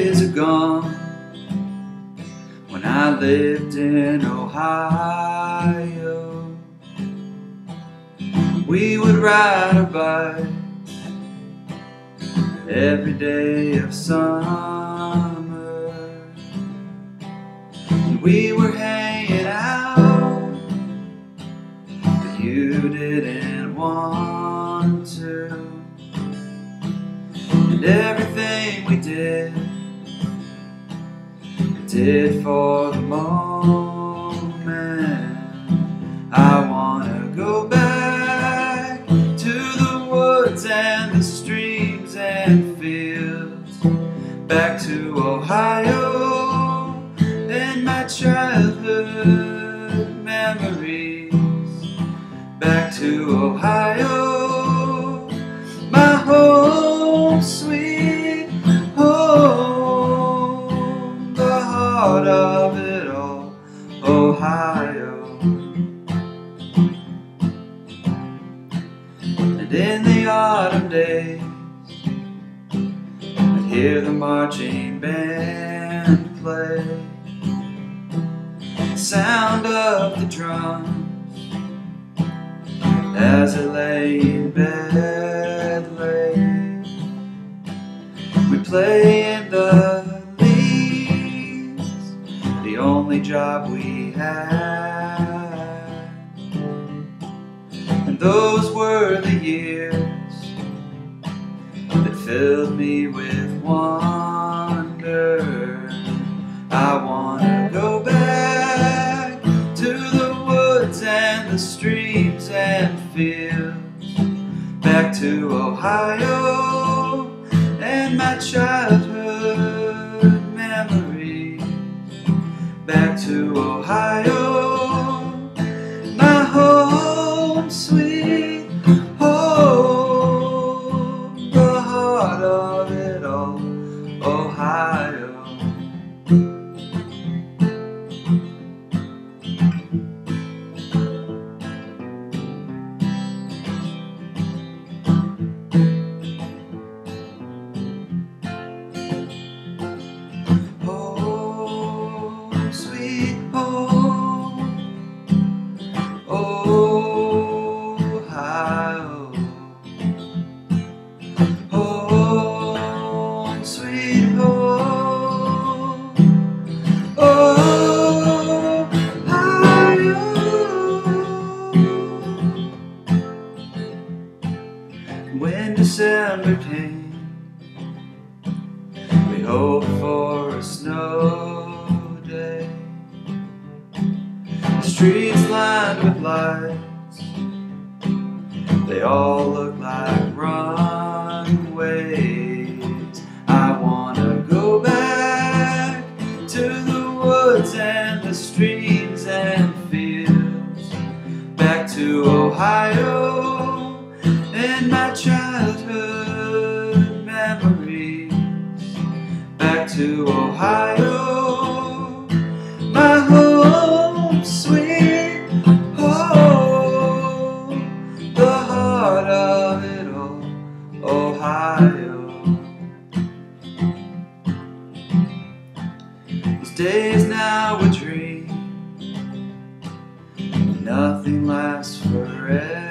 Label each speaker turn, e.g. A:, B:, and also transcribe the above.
A: days are gone when I lived in Ohio. We would ride our bikes every day of summer, and we were hanging out, but you didn't want to. And everything we did for the moment. I wanna go back to the woods and the streams and fields, back to Ohio and my childhood memories, back to Ohio, my home sweet home, the heart of it all, Ohio. And in the autumn days, I'd hear the marching band play, the sound of the drums as I lay in bed late. We'd play in the leaves, the only job we had. And those were the years that filled me with wonder. I wanna go back to the woods and the streams and fields, back to Ohio and my childhood memories, back to Ohio, my home sweet home, the heart of it all, Ohio. Sweet home, Ohio. Home, sweet home, Ohio. When December came, we hoped for a snow day. The streets lined with lights, they all look like runways. I wanna go back to the woods and the streams and fields, back to Ohio and my childhood memories, back to Ohio, my home sweet home, the heart of it all, Ohio. These days now a dream, nothing lasts forever.